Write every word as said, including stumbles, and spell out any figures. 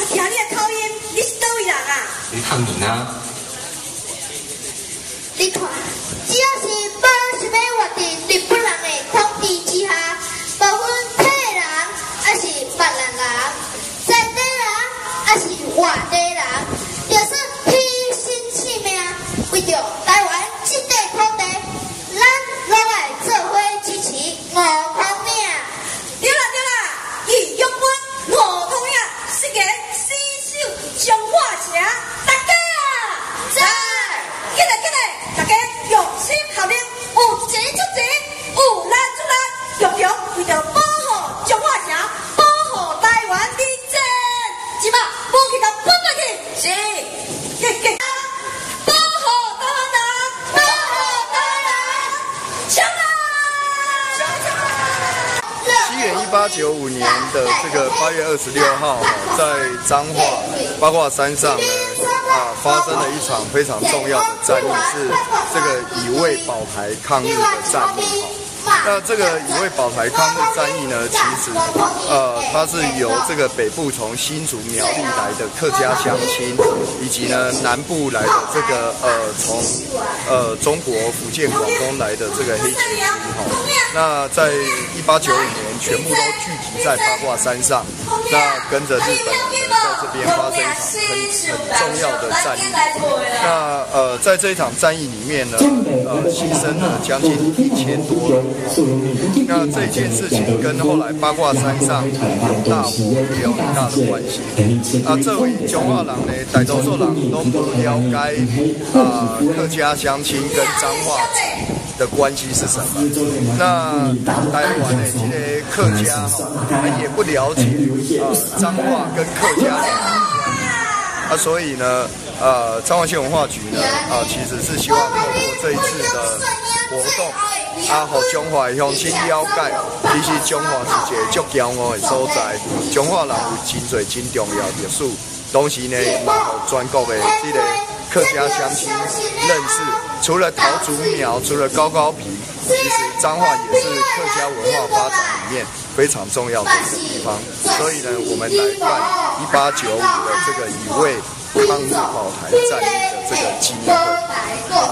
听你的口音，你是倒位人啊？ 你探问啊？ 你看，只要是无想要活伫日本人的统治之下，无分体人还是别人人，在地人还是外地人，就算牺牲性命，为着台湾这块土地，咱拢会做伙支持五统领。 对啦对啦，义勇军五统领是个死守彰化城，大家啊，在，起来起来，大家用心合力，有钱出钱，有力出力，共同为着保护彰化城，保护台湾的真，即马武器甲分落去，是，给给。保护台湾人，保护台湾人，冲啊！冲啊！ 西元一八九五年的这个八月二十六号，在彰化八卦山上呢，啊，发生了一场非常重要的战役，是这个乙未保台抗日的战役。那这个乙未保台抗日战役呢，其实呃，它是由这个北部从新竹苗栗来的客家乡亲，以及呢南部来的这个呃从呃中国福建广东来的这个黑旗军哈，那在一八九五年全部都聚集在八卦山上，那跟着日本人呢在这边发生一场很很重要的战役。那呃在这一场战役里面呢，呃牺牲了将近一千多人。那这件事情跟后来八卦山上有大火也有很大的关系。啊，这位彰化人呢，大多数人都不了解啊客家乡亲跟彰化的关系是什么。那台湾的这些客家哈，也不了解啊彰化跟客家的啊，所以呢，呃，彰化县文化局呢，啊，其实是希望透过这一次的活动。啊，互彰化的乡亲了解，其实彰化是一个足骄傲的所在。彰化人有真侪真重要的历史，同时呢，嘛互全国的这个客家乡亲认识。除了桃竹苗，除了高高皮，其实彰化也是客家文化发展里面非常重要的一个地方。所以呢，我们来办一八九五的这个乙未抗日保台战役的这个纪念会。